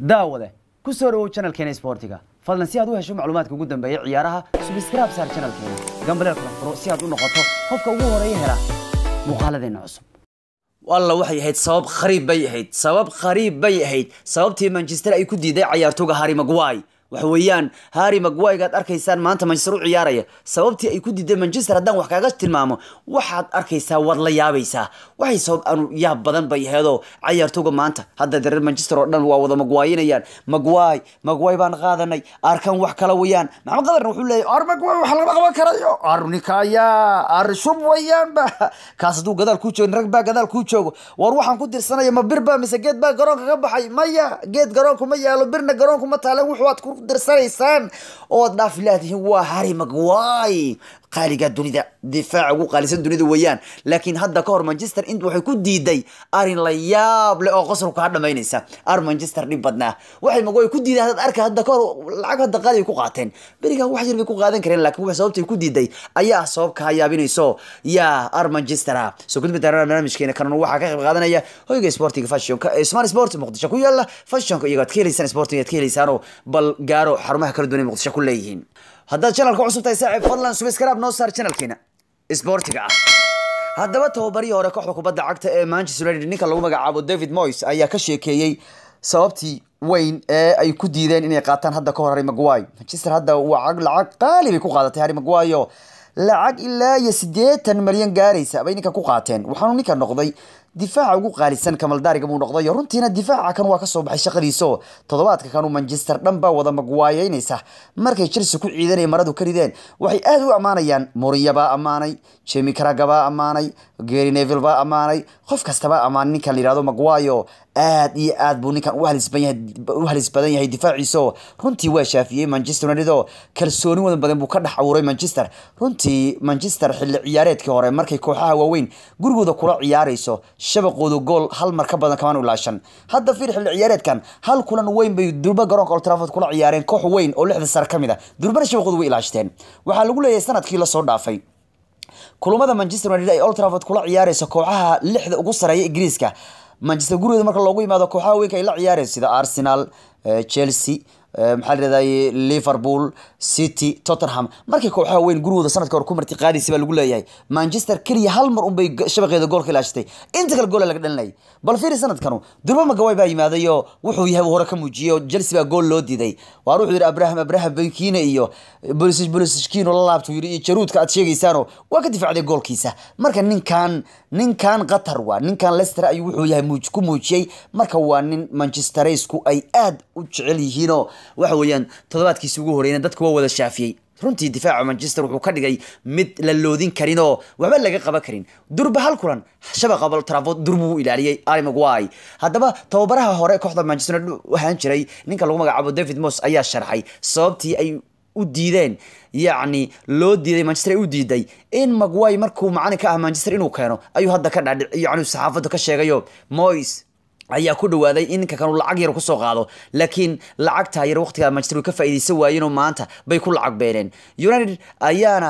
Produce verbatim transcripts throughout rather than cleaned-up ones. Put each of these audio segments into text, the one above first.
daawade ku soo dhawow channelkeena Sportiga fadlan si aad u hesho macluumaadka ugu dambeeya ciyaaraha subscribe saar channelkeena gambaleel kala furo si aad u noqoto qofka ugu horeeya hela muuqaaladeena cusub والله waxay ahayd sabab khariib bay ahayd sabab khariib bay ahayd sababtii Manchester ay ku diiday ciyaartoyga Harry Maguire waxa weeyaan Harry Maguire gaad arkaysaan maanta Manchester u ciyaaraya sababtii ay ku diiday Manchester haddaan wax kaaga tilmaamo waxaad arkaysaa wad la yaabaysaa waxay sabab aanu yaab badan bay heedo ciyaartoyga maanta hadda dareer Manchester oo dhan waa wada Maguire-inayaan Maguire Maguire baan qaadanay arkan wax kala weeyaan maxamed qadarna wuxuu leeyahay ar Maguire wax laga qaban karayo arnikaya ar shub weeyaan ba kaas duu gadaal ku joogo rag baa gadaal ku joogo war waxaan ku dirsanaya ma birba mise geed baa garoonka ka baxay maya geed garoonka ma yaalo birna garoonka ma taalan wuxuu aad ku درسانيسان او دافلات هو هاري ماغواي قاليغا دونيدا دفاع ugu qaalisan dunida weeyaan laakiin hadda ka hor Manchester inta waxay ku diiday arin la yaab leh oo qosol ka dhameynaysa ar Manchester dhib badna waxay Maguire ku diiday hadda arka hadda ka hor lacag hadda qaali ku qaateen bariga wax yar bay ku qaadan kareen laakiin wax sababtay ku diiday ayaa sabab ka yaabinayso ya ar Manchester soo gudbi darana barnaamijkeena kan waxa ka qayb qaadanaya hoyga Sportiga Fashion ka Smart Sport Muqdisho ku yaala Fashion ka iyaga tkeelaysan Sportiga tkeelaysan bal gaaro xarumaha kala duwan Muqdisho ku leeyihiin هذا channel ku cusub tahay saaxiib fadlan subscribe noo saar channelkeena Sportiga hadaba tababari hore kooxda kubadda cagta ee Manchester United ninka lagu magacaabo David Moyes ayaa ka sheekeeyay sababtii weyn ee ay ku diideen inay qaataan hadda ka hor Harry Maguire Manchester hadda waa lacag qaali bay ku qaadatay Harry Maguire lacag ilaa siddeetan milyan gaaraysa bay ninka ku qaateen waxaanu ninka noqday difaaca ugu qaalisan Kamal Daariga buu noqday runtiina difaaca kan waa ka soo baxay shaqadiiso toddobaadka kan Manchester dhanba wada Maguire inaysa markay Chelsea ku ciidanay maradu ka rideen waxay aad u amaanayaan Mourinho ba amaanay Jamie Carragher ba amaanay Gary Neville ba amaanay qof kastaba amaan ninka la yiraahdo Maguire aad iyo aad buu ninkan u halis badan yahay u halis badan yahay difaaciiso runtii waa shaafiyay Manchester United oo kalsooni wada badan buu ka dhax awuray Manchester runtii Manchester xilli ciyaareedkii hore markay kooxaha waaweyn gurigooda kula ciyaarayso shabaqoodu gool hal mar ka badan kamaan u laashan hadda fiir xilli ciyaareedkan hal kulan weyn bay durba garoonka Old Trafford kula ciyaareen koox weyn oo lixda sar kamida durbana shabaqoodu way ilaashteen waxa lagu leeyahay sanadkii la soo dhaafay kulamada Manchester United ay Old Trafford kula ciyaarayso kooxaha lixda ugu sareeya Ingiriiska Manchester gurigooda marka loogu yimaado kooxaha weyn ay la ciyaareen sida Arsenal Chelsea maxaa Liverpool City Tottenham markay kooxaha weyn gurigooda sanadka hor ku marti qaadisay lagu leeyahay Manchester kaliya hal mar un bay shabaqeeda gool ka ilaashtay inta kale gool laga dhalinay bal fiir sanadkanu durba Maguire baa yimaadayo wuxuu yahay hore ka muujiyo Chelsea baa gool loo diiday waa ruuxu yiri Abraham Abraham Benkina iyo Pulisic Pulisic oo la laabto yiri jaruudka aad sheegaysaano waa ka difaacday goolkiisa marka ninkan ninkan Qatar waa ninkan Leicester ay wuxuu yahay muuj ku muujiyay marka waa nin Manchesterisku ay aad u jecel yihiin waxa weeyaan toddobaadkiisa ugu horeeyna dadku waa wada shaafiyay runtii difaaca Manchester wuxuu ka dhigay mid la loodin karin oo waxba laga qaban karin durba hal kulan shabaqa Old Trafford durbu ilaaliyay Harry Maguire hadaba tababaraha hore kooxda Manchester waxaan jiray ninka lagu magacaabo David Moyes ayaa sharxay sababtii ay u diideen yaani loo diiday Manchester u diiday in Maguire markuu macaan ka ah Manchester inuu keeno ayuu hadda ka dhacay yaani saxaafadu ka sheegayo Moyes ayaa ku dhawaaday in ka kanu lacag yar ku soo qaado laakiin lacagta yar waqtiga Manchester ka faa'iideysan waayeen oo maanta bay ku lacag beereen United ayaana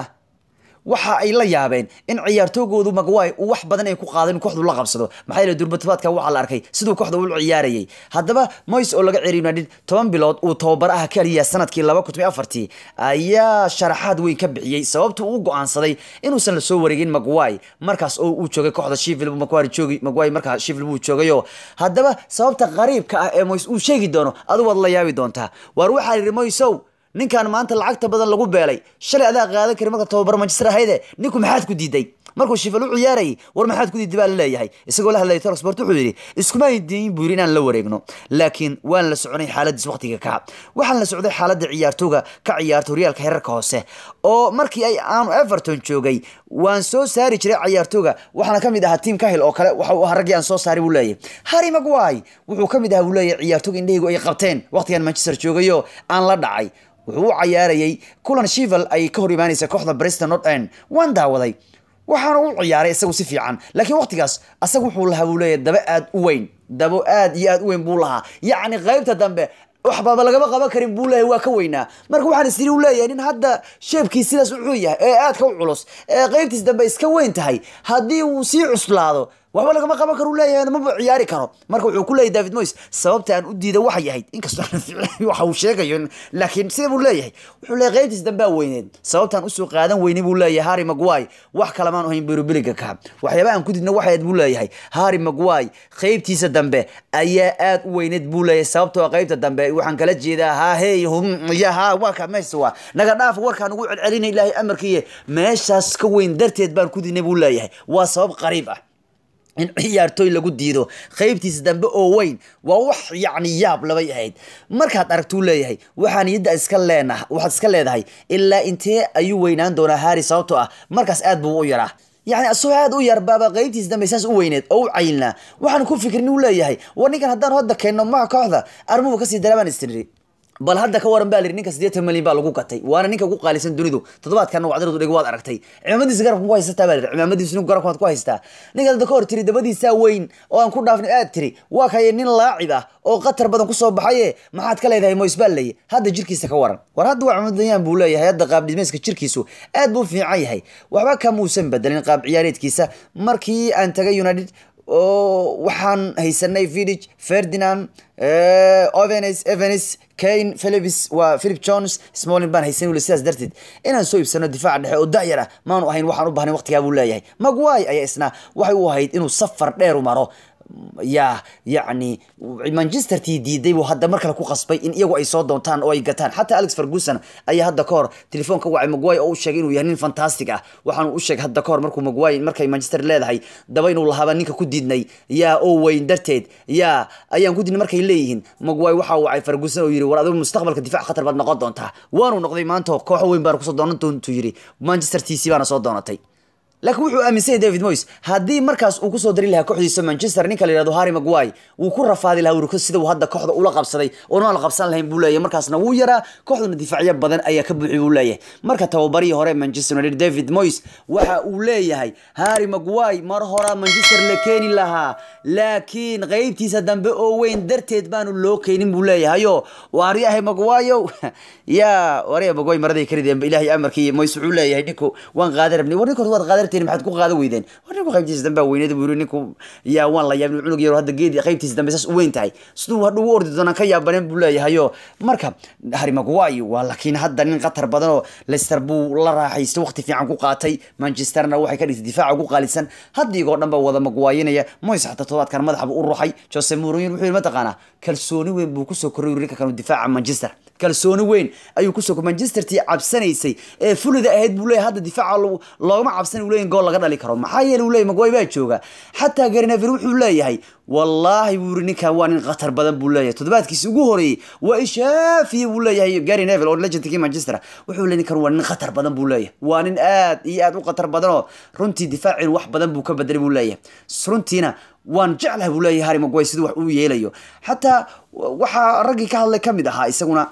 waxa ay la yaabeen in ciyaartoygoodu Maguire uu wax badan ay ku qaadeen kooxdu la qabsado maxay la durbatbaadka waxa la arkay sidoo kooxda uu ciyaarayay hadaba Moyes oo laga ciyaariyay United toban bilood uu tababaraha kaliya sanadkii laba kun iyo afar ayaa sharaxaad weyn ka bixiyay sababta uu go'aansaday inuusan la soo wareegin Maguire markaas oo uu joogay kooxda Sheffield Maguire joogay Maguire markaa Sheffield uu joogayo hadaba sababta qariibka ah ee Moyes uu sheegi doono adigu wad la yaabi doontaa war waxa yiri Moyes ninkan maanta lacagta badan lagu beelay shalay adaa qaadan kari marka tababar Manchester hayde ninku maxaad ku diiday markuu Sheffield u ciyaaray war maxaad ku diiday baa la leeyahay isagoo la hadlay Talk Sport wuxuu yiri iskuma diin buurin aan la wareegno laakiin waan la soconay xaaladdiis waqtiga ka waxaan la socday xaaladda ciyaartooyga ka ciyaarto Real heerarka hoose oo markii ay aan Everton joogay waan soo saari jiray ciyaartooyga waxaana kamid ahaa team Cahill oo kale waxa uu ragii aan soo saari buu leeyahay Harry Maguire wuxuu kamid ahaa buu leeyahay ciyaartooyga indhaygu ay qabteen waqtigan Manchester joogayo aan la dhacay wuxuu ciyaarayay kulan Sheffield ay ka hor imaanaysa kooxda Preston North End waan daawaday waxaana uu ciyaaray isagu si fiican laakiin waqtigaas asagu wuxuu lahaa buu leeyahay daba aad u weyn dabo aad iyo aad u weyn buu lahaa yaani qaybta dambe waxba laga qaban karin buu leeyahay waa ka weynaa marka waxaan isiri u leeyahay in hadda sheebkii sidaas u yahay ee aad ka culus ee qaybtiis dambe iska weyn tahay hadii uu si cuslaado waxba lagama qaban karo leeyahay ma ciyaari karo marka wuxuu ku leeyahay David Moyes sababta aan u diiday waxa yahay inkastoo waxa uu sheegayo laakiin sida uu leeyahay wuxuu leeyahay qaybtiisa dambe weyneed sababtaan u soo qaadan weynay buu leeyahay Harry Maguire wax kale ma ahayn Biliga ka waxyaabo aan ku didna waxa aad buu leeyahay Harry Maguire qaybtiisa dambe ayaa aad u weyneed buu leeyahay sababtoo qaybta dambe waxaan kala jeedaa ha hey hum ya ha waa ka meeswa naga dhaaf warkaan ugu celcelinay ilaahay amarkiye meeshaas ka weyn darteed baan ku didnay buu leeyahay waa sabab qariib ah in ciyaartoy lagu diido qaybtiisa dambe oo weyn waa wax yaani yaab laba yahayd markaad aragtuu leeyahay waxaan yidda iska leenahay waxaad iska leedahay ilaa intee ayuu weynaan doonaa Harry sababtoo ah markaas aad buu u yaraa يعني السواد وير بابا قيبتيس دم يساس وينت أو عيلنا وحنا نكون فكرني ولا يهي ونيكن هدان هدا كأنه ما كهذا أرمو كسي دربان استنري بل هذا كورن بالي نيكا سديت مليون بالو كتاي وانا نيكا ku qaalisan dunidu toddobaad kan wacdadu dhigo waad aragtay ciidamadiisa garabka ku haysta bal ciidamadiisa inuu garabka ku haysta ninka dadka hor tiri dabadiisa weyn oo aan ku dhaafnay aad tiri waa kay nin laacib ah oo qatar badan ku soo baxay maxaad ka leedahay Moyes Balley hada jirkiisa ka waran war hada waa ciidamayaan buu leeyahay hada qaab dhismeedka jirkiisu aad buu fiican yahay waxba ka muusan bedelin qaab ciyaareedkiisa markii aan tagay United oo waxaan haysanay Vidic Ferdinand Evans Evans Kane Phillips wa Philip Jones Smalling baan haysan wali sidaas darteed inaan soo ibsano difaac dhexe oo daayara maanu ahayn waxaan u baahnay waqtiga buu leeyahay Maguire ayaa isna waxay u ahayd inuu safar dheer u maro يا يعني مانشستر تي دي دي وهذا مركل كو قصبي ان ايغو اي سو دونتان او اي غتان حتى اليكس فرغوسن اي هدا كور تليفون ka wacay Maguire oo sheegay inuu yahay nin fantastic ah waxaan u sheegay hada koor markuu Maguire markay Manchester leedahay daba inuu lahaaba ninka ku diidnay yaa oo weyn darteed yaa ayaan ku diidnay markay leeyihiin Maguire waxa uu wacay Ferguson oo yiri war adigu mustaqbalka difaac khatar baad noqon doontaa waanu noqday maanta koox weyn baa ku soo doonan doonto yiri Manchester T C baana soo doonatay لكن وحو أمسي ديفيد مويس هذه مركز وكسو دري لها كوحدي مانشستر نيكا اللي رادو هاري ماغواي وكل رفاضي لها وركز سيده وهذا كوحده أولا قبصدي ونوال قبصان لهم بولايه مركزنا ويرا كوحده الدفاعية بدن أي كبوحي بولايه مركز توبري هوري مانشستر يونايتد ديفيد مويس وحا أولايه هاي هاري ماغواي مر هورا مانشستر لكيني لها لكن غيبتي سدن بأوين درتيد بانو لو كينين بولايه هايو واريا هاي ماغوايو يا واريا ماغواي مردي كريدين بإلهي أمركي مويس أولايه نيكو وان غادر ابني ورنيكو دواد غادر تين maxaad ku qaada weydeen warnigu qaybtiisa dambe weyneed buu ninku yaa waan la yaabin cunug yar hadda geedi qaybtiisa dambe saas weyn tahay sidoo haduu ordi doona ka yaabaneen buu leeyahay marka Harry Maguire waa laakiin hadda nin qatar badan oo Leicester buu la raaxaysto waqti fiican ku qaatay Manchesterna waxay ka dhigtay difaac ugu qaalisan hadigoo dhanba wada Maguire Moyes xataa todobaadkan madaxa u ruuxay Jose Mourinho wuxuu ma taqaana kalsooni weyn buu ku soo koray ninka kan difaaca Manchester kalsooni weyn ayuu ku soo koray Manchester tii cabsanaysay ee fulida ahayd buu leeyahay hadda difaaca looma cabsan uu leeyahay gool laga dhali karo maxaa yeelay uu leeyahay Maguire baa jooga xataa Garnacher wuxuu leeyahay wallahi wurinka waa nin qatar badan buu leeyahay toddobaadkiisa ugu horeeyay waa ishaafi buu leeyahay Garnacher oo legendkii Manchester wuxuu leeyahay kan waa nin qatar badan buu leeyahay waa nin aad iyo aad u qatar badan oo runtii difaacin wax badan buu ka bedelay buu leeyahay runtiina waan jeclahay buu leeyahay Harry Maguire sidoo wax uu yeelayo xataa waxa ragii ka hadlay kamid ahaa isaguna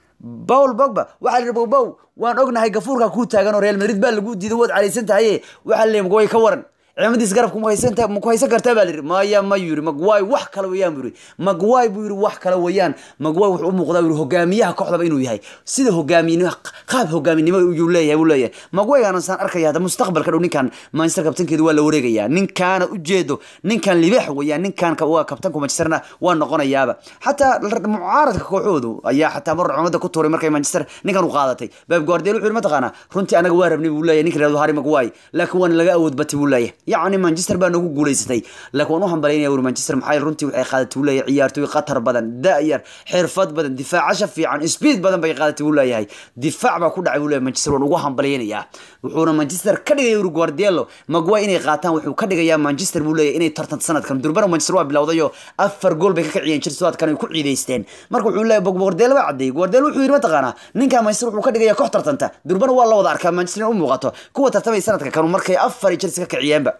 Paul Pogba waxa la bow waan ognahay gafuurka ku taagan oo Real Madrid baa lagu diiday wad caliisan tahay waxa la Maguire ka waran ciidamadiis garabku ma haysan tahay ma ku haysan kartaa baa liir ma ya ma yiri Maguire wax kale weeyaan buri Maguire buu yiri wax kale weeyaan Maguire wuxuu u muuqdaa inuu hogaamiyaha kooxda inuu yahay sida hogaamiyaha qaab hogaamiyaha uu leeyahay uu leeyahay Maguire aan san arkay hada mustaqbalka dhow ninkan Manchester kabtankeedu waa la wareegaya ninkan u jeedo ninkan libax weeyaan ninkan ka waa kabtanka Manchesterna waa noqonayaaba xataa mucaaradka kooxoodu ayaa xataa mar cumada ku tuuray markay Manchester ninkan u qaadatay Pep Guardiola wuxuu ma taqaana runtii anaga waa rabnay buu leeyahay ninkan Harry Maguire laakiin waan laga awood batay buu leeyahay يعني مانشستر بانو غوليستay laakiin waxaan baleynaa uu Manchester maxay runtii waxay qaadatay leeyahay ciyaartoy qatar badan daayar xirfad badan difaac fiican speed badan bay qaadatay uu leeyahay difaac ba ku dhacay uu leeyahay Manchester waan ugu hambaleynayaa wuxuuna Manchester ka dhigay uu Guardiola Maguire inay qaataan wuxuu ka dhigayaa Manchester buu leeyahay inay tartan sanadkan durbana Manchester waa bilowday afar gool bay ka kiciyeen Chelsea kan ay ku ciideysteen marka wuxuu leeyahay Guardiola waa caday Guardiola wuxuu yiri ma taqaana ninka Manchester wuxuu ka dhigayaa koox tartanta durbana waa la wada arkaa Manchester u muuqato kuwa tartamay sanadka kan markay afar Chelsea ka kiciyeenba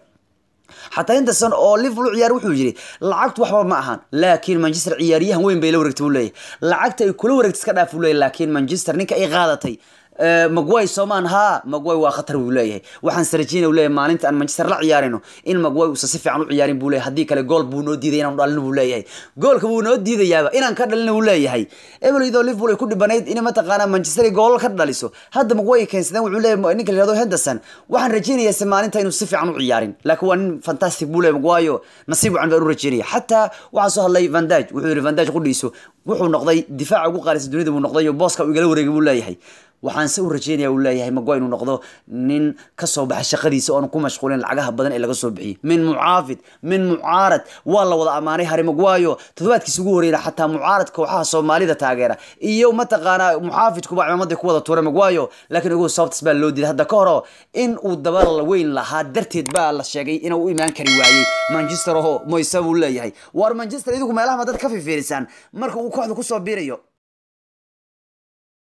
حتى انت سن او ليفل عيار wuxuu yiri lacagtu waxba ma ahan laakiin Manchester ciyaariyahan weyn bay la wareegtay uu leeyahay lacagta ay kula wareegtay iska dhaaf uu leeyahay laakiin Manchester ninka ay qaadatay magway Soomaan ha magway waa khatar uu leeyahay waxaan sarajina uu leeyahay maalinta aan Manchester la ciyaarino in magway uu si fiican u ciyaarin buu leeyahay hadii kale gool buu noo diiday inaan dhalin buu leeyahay goolka buu noo diidayaaba inaan ka dhalin uu leeyahay Everton Liverpool ay ku dhibanayd in ma taqaana Manchester gool ka dhaliso hadda magway keensadeen wuxuu leeyahay ninka la yiraahdo Henderson waxaan rajaynayaa maalinta inuu si fiican u ciyaarin laakiin waa nin fantastic buu leeyahay magwayo nasiib waxaan u rajaynaya hatta waxa soo hadlay Van Dijk wuxuu yiri Van Dijk qudhiiso wuxuu noqday difaac ugu qaalisan dunida buu noqday booska uu igala wareegay buu leeyahay waxaan si u rajaynayaa uu leeyahay magway inuu noqdo nin ka soo baxay shaqadiisa oo ku mashquulin lacagaha badan ee laga soo bixiyay min mucaafid min mucaarad waa la wada amaanay Harry Maguire toddobaadkiisa ugu horeeyay xataa mucaaradka kooxaha Soomaalida taageera iyo ma taqaana mucaafidku baa ciidamada ku wada tuuray Maguire laakiin ugu sababtas baa loo diiday hadda ka hor in uu dabar la weyn lahaa darteed baa la sheegay inuu u imaan kari waayay Manchester oo Moise uu leeyahay war Manchester idigu meelaha madad ka fiifiirsan marka uu kooxda ku soo biirayo